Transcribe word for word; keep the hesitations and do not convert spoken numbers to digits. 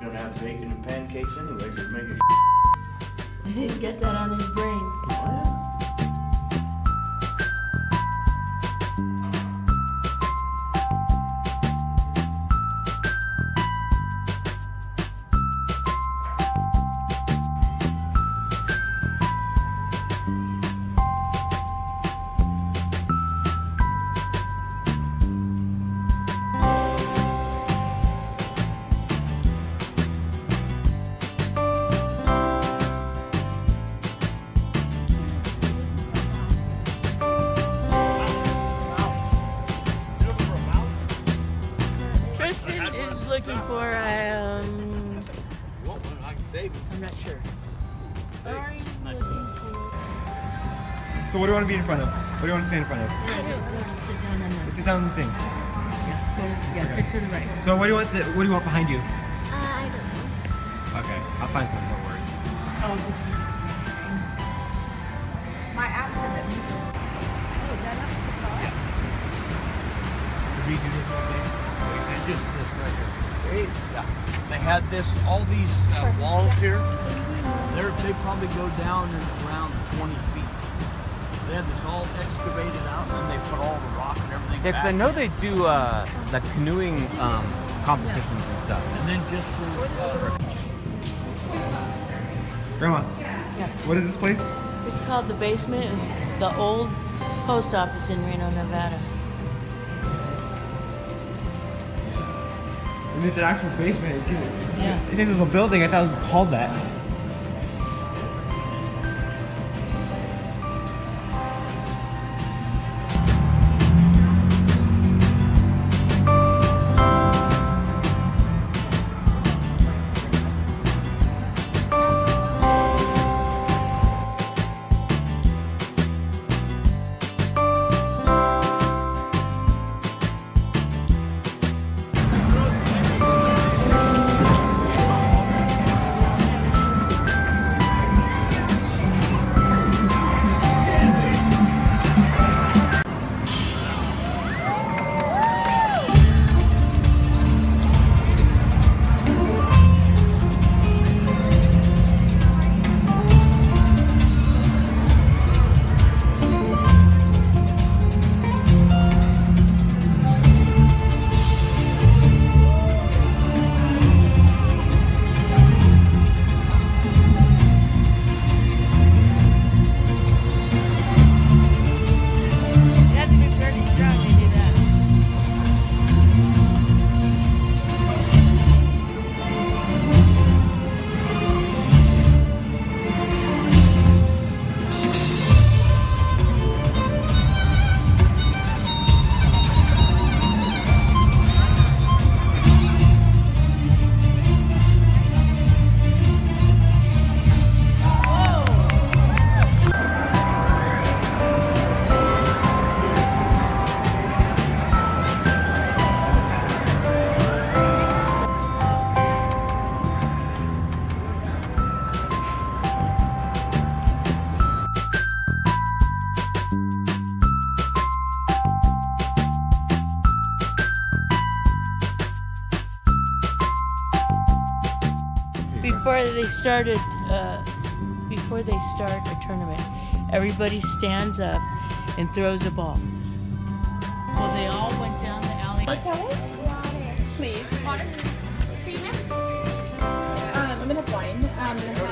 gonna have bacon and pancakes anyway, so make it. He's got that on his brain. Oh, yeah. Tristan is looking for, um, I'm not sure. So what do you want to be in front of? What do you want to stand in front of? Yeah, sit down on that. Sit down on the thing. Yeah, go, yeah, sit to the right. So what do you want? The, what do you want behind you? Uh, I don't know. Okay, I'll find something. Don't worry. Oh, this one. My app said that means. Oh, is that up to the car? Redo this whole thing. It's just this right here. Yeah. They had this, all these uh, walls here. They're, they probably go down in around twenty feet. They had this all excavated out, and they put all the rock and everything Yeah, because I back. know they do uh, the canoeing um, competitions and stuff. And then just the, uh, Grandma. Yeah. What is this place? It's called the basement. It was the old post office in Reno, Nevada. And it's an actual basement. It's, Yeah. I think it was a building. I thought it was called that. Before they started, uh, before they start a tournament, everybody stands up and throws a ball. Well, they all went down the alley. Water. Please. Water. Treatment. Um, I'm gonna have wine. Um,